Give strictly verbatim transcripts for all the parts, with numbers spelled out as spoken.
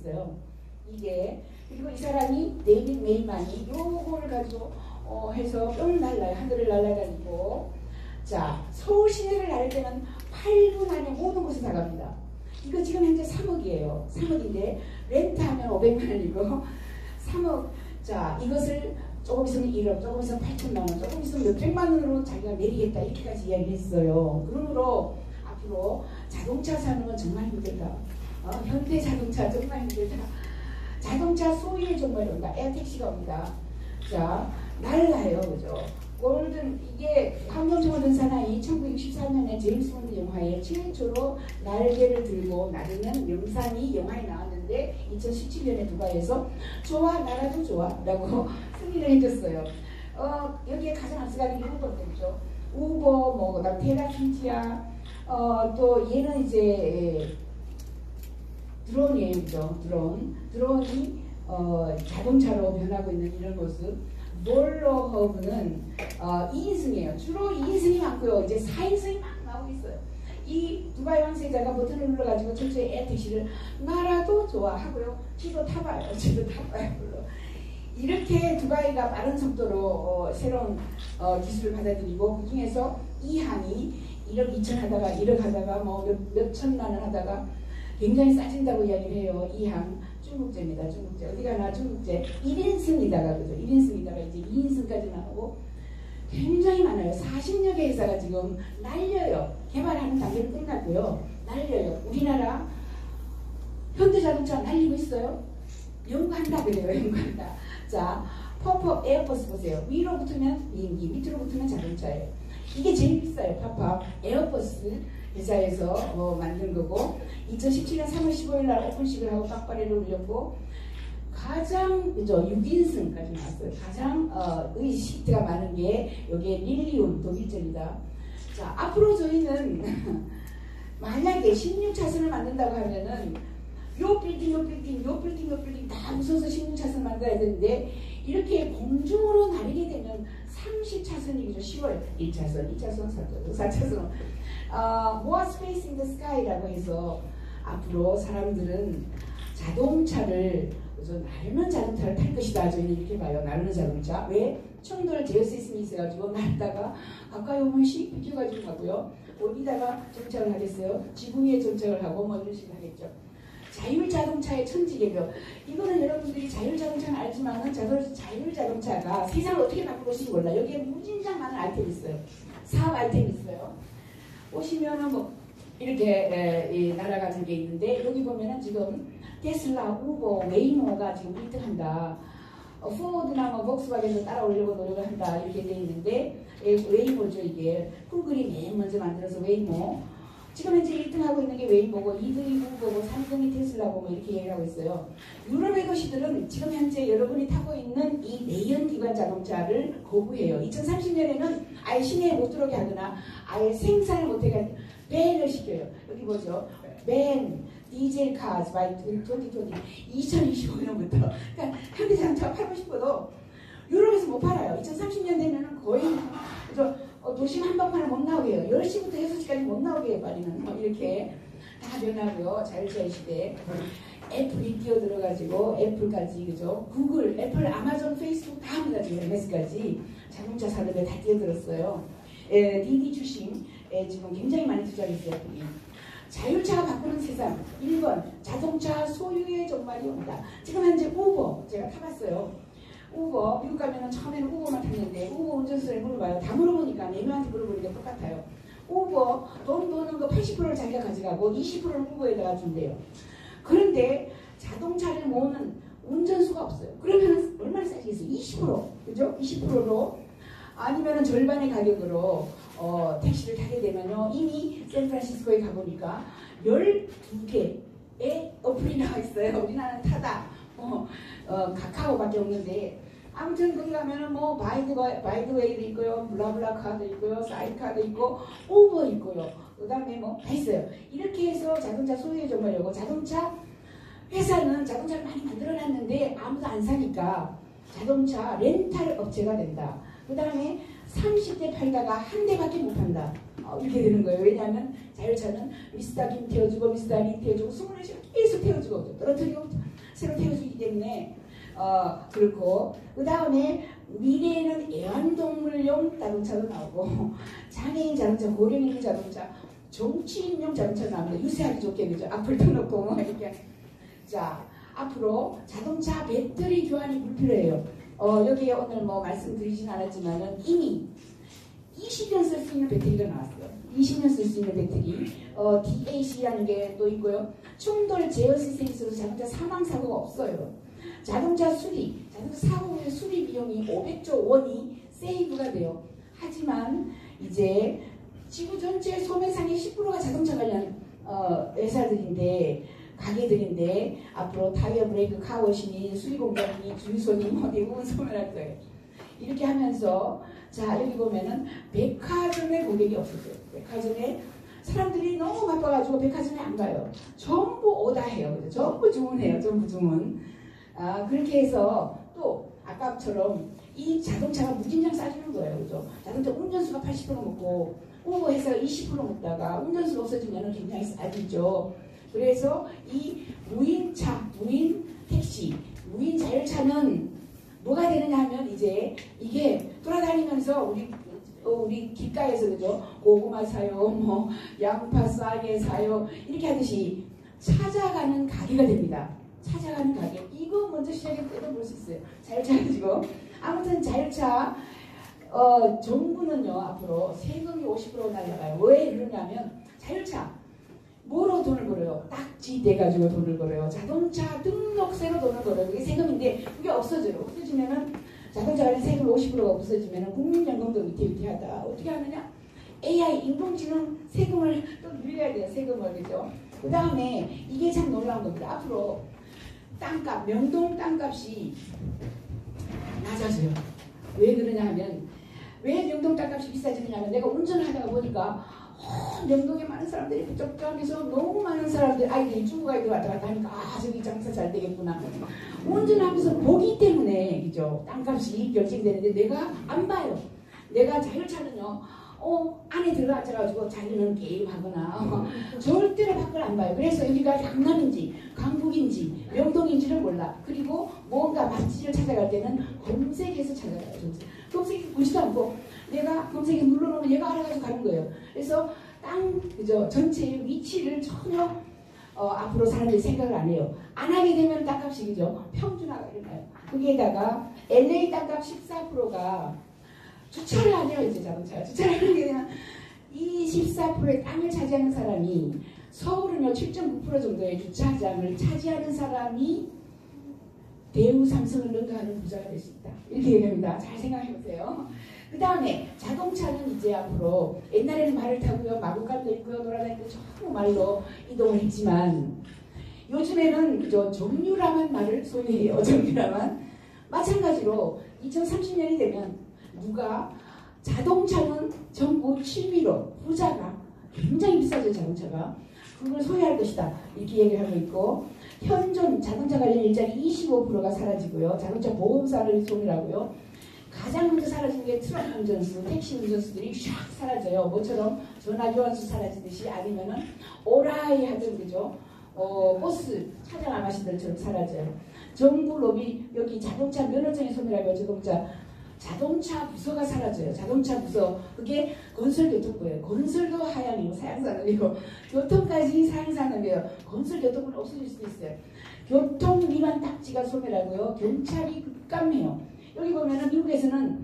있어요. 이게 그리고 이 사람이 데이빗 메이만이 요거를 가지고 어, 해서 뿅 날라요. 하늘을 날아다니고 자 서울 시내를 나를 때는 팔 분 안에 모든 곳에 다 갑니다. 이거 지금 현재 삼억이에요. 삼억인데 렌트하면 오백만 원이고 삼억 자 이것을 조금 있으면 일억, 조금 있으면 팔천만 원, 조금 있으면 몇백만 원으로 자기가 내리겠다 이렇게까지 이야기했어요. 그러므로 앞으로 자동차 사는 건 정말 힘들다. 어, 현대 자동차 정말 힘들다. 자동차 소유의 종말이 온다. 에어택시가 옵니다. 자 날라요, 그죠? 골든 이게 항공청을 든 사나이 천구백육십사 년에 제임스 본드 영화에 최초로 날개를 들고 나르는 명산이 영화에 나왔는데 이천십칠 년에 두바이에서 좋아 나라도 좋아 라고 승인을 해줬어요. 어, 여기에 가장 앞서가는 게 우버들이죠. 우버 뭐 그다음 테라피지아 어, 또 얘는 이제 드론이에요, 그죠? 드론 드론이 어, 자동차로 변하고 있는 이런 모습. 몰러허브는 어, 이 인승이에요. 주로 이 인승이 많고요. 이제 사 인승이 막 나오고 있어요. 이 두바이 왕세자가 버튼을 눌러가지고 철저히 에어택시를 나라도 좋아하고요. 지도 타봐요. 지도 타봐요. 물론. 이렇게 두바이가 빠른 속도로 어, 새로운 어, 기술을 받아들이고 그 중에서 이 항이 일억 이천 하다가 일억 하다가 뭐 몇, 몇 천만 원 하다가 굉장히 싸진다고 이야기를 해요. 이 항. 중국제입니다. 중국제. 어디 가나 중국제. 일 인승이다가 그죠. 일 인승이다가 이제 이 인승까지 나오고 굉장히 많아요. 사십여 개 회사가 지금 날려요. 개발하는 단계는 끝났고요. 날려요. 우리나라 현대자동차 날리고 있어요. 연구한다 그래요. 연구한다. 자, 팝업 에어버스 보세요. 위로 붙으면 비행기, 밑으로 붙으면 자동차예요. 이게 제일 비싸요. 팝업 에어버스 회사에서 어, 만든 거고 이천십칠 년 삼월 십오일 날 오픈식을 하고 빡빡이를 올렸고 가장 그죠 육 인승까지 나왔어요. 가장 어, 의 시트가 많은 게 여기에 릴리움 독일제입니다. 자 앞으로 저희는 만약에 십육 차선을 만든다고 하면은 요 빌딩 요 빌딩 요 빌딩 요 빌딩 다 무서워서 십육 차선 만들어야 되는데 이렇게 공중으로 나르게 되면 삼십 차선이죠. 시월 일 차선, 이 차선, 삼 차선, 사 차선 어, More Space in the Sky라고 해서 앞으로 사람들은 자동차를 나르는 자동차를 탈 것이다. 저희는 이렇게 봐요. 나르는 자동차. 왜? 충돌 제어시스템이 있어가지고 날다가 가까이 오면 씩 비켜가지고 가고요. 어디다가 정착을 하겠어요? 지구 위에 정착을 하고 뭐 이런 식으로 하겠죠. 자율자동차의 천지개벽. 이거는 여러분들이 자율자동차는 알지만은 자율자동차가 세상을 어떻게 바꿀 것인지 몰라. 여기에 무진장 많은 아이템이 있어요. 사업 아이템이 있어요. 보시면은 뭐 이렇게 에, 이 날아가는 게 있는데 여기 보면은 지금 테슬라, 우버, 웨이모가 지금 일 등 한다. 어, 포드나 뭐 복스바겐도 따라오려고 노력을 한다. 이렇게 돼 있는데 에, 웨이모죠 이게. 구글이 맨 먼저 만들어서 웨이모. 지금 현재 일 등 하고 있는 게 웨이모고 이 등이 우버고 삼 등이 테슬라고 뭐 이렇게 얘기하고 있어요. 유럽의 도시들은 지금 현재 여러분이 타고 있는 이 내연기관 자동차를 거부해요. 이천삼십 년에는 아예 시내에 못 들어오게 하거나 아예 생산을 못하게 밴을 시켜요. 여기 보죠. 밴, 디젤 카즈 바이 이천이십 이천이십오 년부터 그러니까 현대자동차 팔고 싶어도 유럽에서 못 팔아요. 이천삼십 년 되면은 거의 그죠? 어, 도심 한복판을 못 나오게 해요. 열 시부터 여섯 시까지 못 나오게 해버리는 뭐 이렇게 다 변하고요. 자율주행 시대. 애플이 뛰어들어가지고 애플까지 그죠? 구글, 애플, 아마존, 페이스북 다 합니다. 지금 엠에스까지 자동차 산업에 다 뛰어들었어요. 에, 디디 출신에 지금 굉장히 많이 투자했어요. 애플이. 자율차가 바꾸는 세상. 일 번 자동차 소유의 종말이 온다. 지금 현재 우버 제가 타봤어요. 우버, 미국 가면은 처음에는 우버만 탔는데 우버 운전수를 물어봐요. 다 물어보니까 네 명한테 물어보니까 똑같아요. 우버 돈 버는 거 팔십 퍼센트를 자기가 가져가고 이십 퍼센트를 우버에다가 준대요. 그런데 자동차를 모으는 운전수가 없어요. 그러면 얼마나 싸지겠어요? 이십 퍼센트 그죠? 이십 퍼센트로 아니면은 절반의 가격으로 어, 택시를 타게 되면요 이미 샌프란시스코에 가보니까 열두 개의 어플이 나와 있어요. 우리나라는 타다 어, 어, 카카오밖에 없는데 아무튼 거기 가면은 뭐 바이드, 바이드웨이도 있고요, 블라블라카도 있고요, 사이카도 있고, 우버 있고요. 그 다음에 뭐 다 있어요. 이렇게 해서 자동차 소유의 종말이고 자동차 회사는 자동차를 많이 만들어놨는데 아무도 안 사니까 자동차 렌탈 업체가 된다. 그 다음에 삼십 대 팔다가 한 대밖에 못 판다. 어, 이렇게 되는 거예요. 왜냐하면 자율차는 미스터 김 태워주고 미스터 리 태워주고 스물 시간 계속 태워주고 떨어뜨리고 새로 태울 수 있기 때문에 어 그렇고 그 다음에 미래에는 애완동물용 자동차도 나오고 장애인 자동차, 고령인 자동차, 정치인용 자동차 나옵니다. 유세하기 좋게 그죠? 앞을 터놓고 뭐 이렇게. 자 앞으로 자동차 배터리 교환이 불필요해요. 어 여기에 오늘 뭐 말씀드리진 않았지만은 이미 이십 년 쓸 수 있는 배터리가 나왔어요. 이십 년 쓸 수 있는 배터리. 어, 디에이씨라는 게 또 있고요. 충돌 제어시 센서로 자동차 사망 사고가 없어요. 자동차 수리, 자동차 사고 후에 수리 비용이 오백조 원이 세이브가 돼요. 하지만 이제 지구 전체 소매상의 십 퍼센트가 자동차 관련 어, 회사들인데 가게들인데 앞으로 타이어 브레이크 카워시니 수리 공장이 주유소니 뭐 대부분 소매할 거예요. 이렇게 하면서 자 여기 보면은 백화점의 고객이 없어져요. 백화점에 사람들이 너무 바빠가지고 백화점에 안 가요. 전부 오다해요. 그죠? 전부 주문해요. 전부 주문. 아 그렇게 해서 또 아까처럼 이 자동차가 무진장 싸주는 거예요. 그죠? 자동차 운전수가 팔십 퍼센트 먹고 우버해서 이십 퍼센트 먹다가 운전수가 없어지면 굉장히 싸지죠. 그래서 이 무인차, 무인 택시, 무인 자율차는 뭐가 되느냐 하면 이제 이게 돌아다니면서 우리 어, 우리 길가에서 그죠 고구마 사요, 뭐 양파 싸게 사요 이렇게 하듯이 찾아가는 가게가 됩니다. 찾아가는 가게 이거 먼저 시작해 뜯어볼 수 있어요. 자율차 가지고 아무튼 자율차 어, 정부는요 앞으로 세금이 오십 퍼센트 날라가요. 왜 그러냐면 자율차 뭐로 돈을 벌어요? 딱지 떼가지고 돈을 벌어요. 자동차 등록세로 돈을 벌어요. 그게 세금인데 그게 없어져요. 없어지면은 자동차 관련 세금 오십 퍼센트가 없어지면은 국민연금도 위태위태하다. 어떻게 하느냐? 에이아이 인공지능 세금을 또 늘려야 돼요. 세금을 그죠? 그 다음에 이게 참 놀라운 겁니다. 앞으로 땅값, 명동 땅값이 낮아져요. 왜 그러냐 하면 왜 명동 땅값이 비싸지느냐 하면 내가 운전을 하다가 보니까 어, 명동에 많은 사람들이 부쩍부쩍해서 너무 많은 사람들 아이들이 중국 아이들 왔다 갔다 하니까 아 저기 장사 잘 되겠구나 운전하면서 보기 때문에 그죠 땅값이 결정되는데 내가 안 봐요. 내가 자율차는요 어 안에 들어가 앉아가지고 자기는 게임하거나 어, 절대로 밖을 안 봐요. 그래서 여기가 강남인지 강북인지 명동인지를 몰라. 그리고 뭔가 맛집을 찾아갈 때는 검색해서 찾아가요. 검색해 보지도 않고 내가 검색에 눌러놓으면 얘가 알아가지고 가는 거예요. 그래서 땅 그죠 전체의 위치를 전혀 어, 앞으로 사람들이 생각을 안 해요. 안 하게 되면 땅값이 그죠 평준화가 일어나요. 거기에다가 엘에이 땅값 십사 퍼센트가 주차를 안 해요. 이제 자동차가 주차를 하게 되면 이 십사 퍼센트의 땅을 차지하는 사람이 서울은요 칠 점 구 퍼센트 정도의 주차장을 차지하는 사람이 대우 삼성을 능가하는 부자가 될 수 있다. 이렇게 얘기합니다. 잘 생각해 보세요. 그 다음에 자동차는 이제 앞으로 옛날에는 말을 타고요 마구간도 있고요 돌아다니고 전부 말로 이동을 했지만 요즘에는 저 정유라만 말을 소유해요. 정유라만 마찬가지로 이천삼십 년이 되면 누가 자동차는 전부 취미로 부자가 굉장히 비싸죠. 자동차가 그걸 소유할 것이다 이렇게 얘기를 하고 있고 현존 자동차 관련 일자리 이십오 퍼센트가 사라지고요. 자동차 보험사를 소멸하고요. 가장 먼저 사라진 게 트럭 운전수, 택시 운전수들이 샥 사라져요. 뭐처럼 전화교환수 사라지듯이 아니면은 오라이 하던 그죠? 어, 버스 차량 아마씨들처럼 사라져요. 정부 로비 여기 자동차 면허증이 소멸하고 자동차 자동차 부서가 사라져요. 자동차 부서 그게 건설교통부예요. 건설도 하향이고 사양산업이고 교통까지 사양산업이에요. 건설교통부는 없어질 수도 있어요. 교통 위반 딱지가 소멸하고요. 경찰이 급감해요. 여기 보면은 미국에서는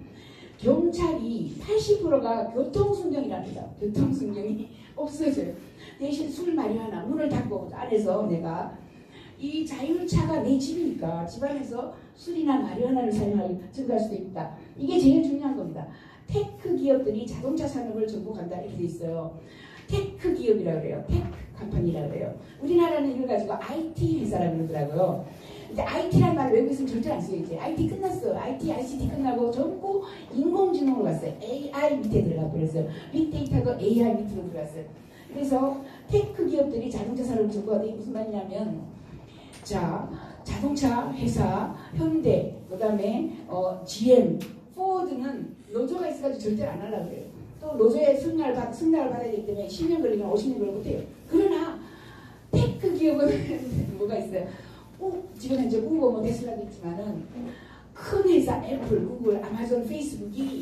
경찰이 팔십 퍼센트가 교통순경이랍니다. 교통순경이 없어져요. 대신 술 마리화나 문을 닫고 안에서 내가 이 자율차가 내 집이니까 집안에서 술이나 마리화나를 사용할 증가할 수도 있다. 이게 제일 중요한 겁니다. 테크 기업들이 자동차 산업을 전부 간다 이렇게 돼 있어요. 테크 기업이라고 그래요. 테크 컴퍼니라고 그래요. 우리나라는 이걸 가지고 아이티 회사라고 그러더라고요. 이제 아이티란 말을 외국에서는 절대 안 써요. 이제 아이티 끝났어. 아이티, 아이씨티 끝나고 전부 인공지능으로 갔어요. 에이아이 밑에 들어가고 그랬어요. 빅데이터도 에이아이 밑으로 들어갔어요. 그래서 테크 기업들이 자동차 산업을 전부 하다. 이게 무슨 말이냐면 자 자동차 회사 현대 그 다음에 어, 지엠 포드는 노조가 있어가지고 절대 안 하려고 그래요. 또 노조의 승낙을, 받, 승낙을 받아야 되기 때문에 십 년 걸리거나 오십 년 걸리고 못해요. 그러나 테크 기업은 뭐가 있어요? 우, 지금 현재 우버 뭐 테슬라도 있지만은 큰 회사 애플, 구글, 아마존, 페이스북이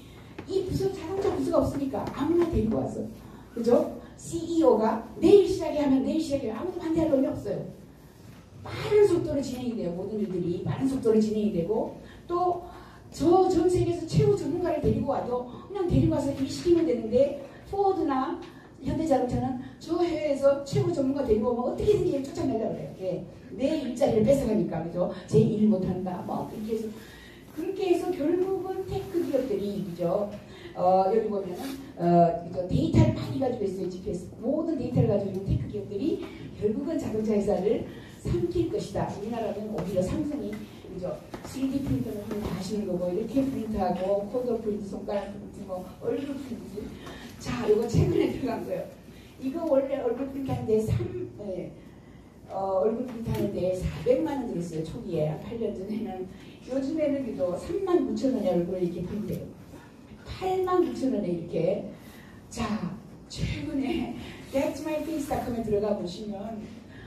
이 부서 자동차 부서가 없으니까 아무나 데리고 와서 그죠? 씨이오가 내일 시작해 하면 내일 시작해 아무도 반대할 놈이 없어요. 빠른 속도로 진행이 돼요. 모든 일들이 빠른 속도로 진행이 되고 또 저 전 세계에서 최고 전문가를 데리고 와도 그냥 데리고 와서 일 시키면 되는데 포드나 현대자동차는 저 해외에서 최고 전문가 데리고 오면 어떻게든지 쫓아내려고 그래요. 네. 내 일자리를 뺏어가니까 그죠? 제 일 못한다 뭐 그렇게 해서 그렇게 해서 결국은 테크 기업들이 그죠? 어, 여기 보면은 어, 그죠? 데이터를 많이 가지고 있어요. 지피에스 모든 데이터를 가지고 있는 테크 기업들이 결국은 자동차 회사를 삼킬 것이다. 우리나라는 오히려 삼성이 그죠? 쓰리디 프린터는 다 하시는 거고 이렇게 프린트하고 코드 프린트, 손가락 프린트, 뭐 얼굴 프린트. 자, 이거 최근에 들어간 거예요. 이거 원래 얼굴 프린트하는데 삼 네. 어, 얼굴 프린트하는데 사백만 원 들었어요. 초기에 팔 년 전에는. 요즘에는 그죠? 삼만 구천 원에 얼굴을 이렇게 프린트해요. 팔만 구천 원에 이렇게. 자, 최근에 that's my face 닷컴에 들어가 보시면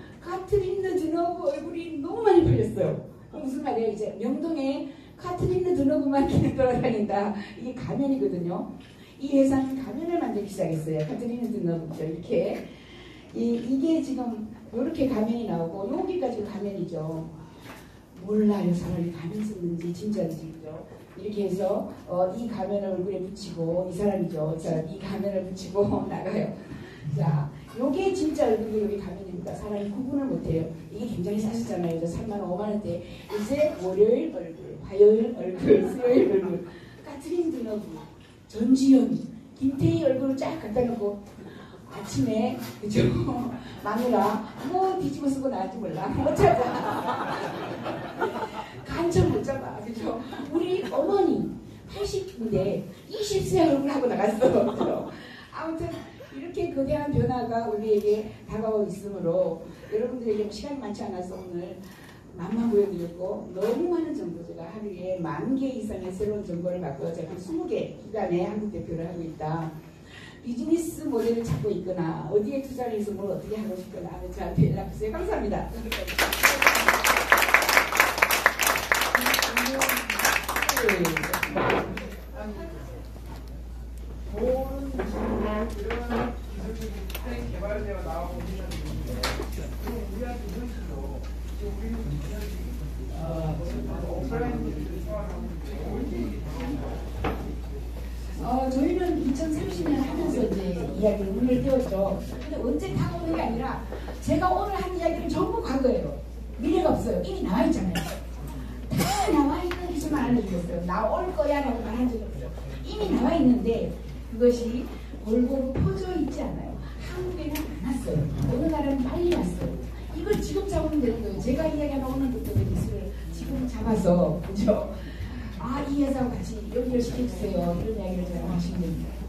카트린 드너브 얼굴이 너무 많이 팔렸어요. 무슨 말이에요? 이제 명동에 카트린 드너브만 돌아다닌다. 이게 가면이거든요. 이 회사는 가면을 만들기 시작했어요. 카트린 드너브죠. 이렇게. 이, 이게 지금 이렇게 가면이 나오고 여기까지 가면이죠. 몰라요. 사람이 가면 썼는지 진짜인지 그죠? 이렇게 해서 어, 이 가면을 얼굴에 붙이고 이 사람이죠. 이 사람 이 가면을 붙이고 나가요. 자, 요게 진짜 얼굴이 여기 가면입니다. 사람이 구분을 못해요. 이게 굉장히 싸셨잖아요. 삼만 원, 오만 원대. 이제 월요일 얼굴, 화요일 얼굴, 수요일 얼굴. 카트린 드너브, 전지현, 김태희 얼굴을 쫙 갖다 놓고 아침에 그죠? 마누라 뭐 뒤집어 쓰고 나갈지 몰라. 못 잡아. 간첩 못 잡아. 그죠? 우리 어머니 팔십 인데 이십 세 얼굴하고 나갔어. 그죠? 아무튼 이렇게 거대한 변화가 우리에게 다가오고 있으므로 여러분들에게 시간이 많지 않아서 오늘 맛만 보여드렸고 너무 많은 정보 제가 하루에 만 개 이상의 새로운 정보를 갖고 제가 한 스무 개 기관에 한국 대표를 하고 있다. 비즈니스 모델을 찾고 있거나 어디에 투자를 해서 뭘 어떻게 하고 싶거나 하면 저한테 연락주세요. 감사합니다. 좋은 이런 기술이 개발되어 나오고 있는데 그럼 우리한테 현실로 우리는 오프라인 어, 저희는 이천삼십 년 하면서 이제 이야기를 문을 띄웠죠. 근데 언제 다가오는 게 아니라 제가 오늘 한 이야기는 전부 과거예요. 미래가 없어요. 이미 나와 있잖아요. 다 나와 있는 기술만 알려주겠어요. 나올 거야 라고 말한 적이 없어요. 이미 나와 있는데 그것이 골고루 퍼져 있지 않아요. 한국에는 안 왔어요. 어느 나라는 빨리 왔어요. 이걸 지금 잡으면 되는 거예요. 제가 이야기하는 오늘부터 그 기술을 지금 잡아서 그죠? 아, 이 회사와 같이 연결시켜주세요. 이런 이야기를 제가 하시면 됩니다.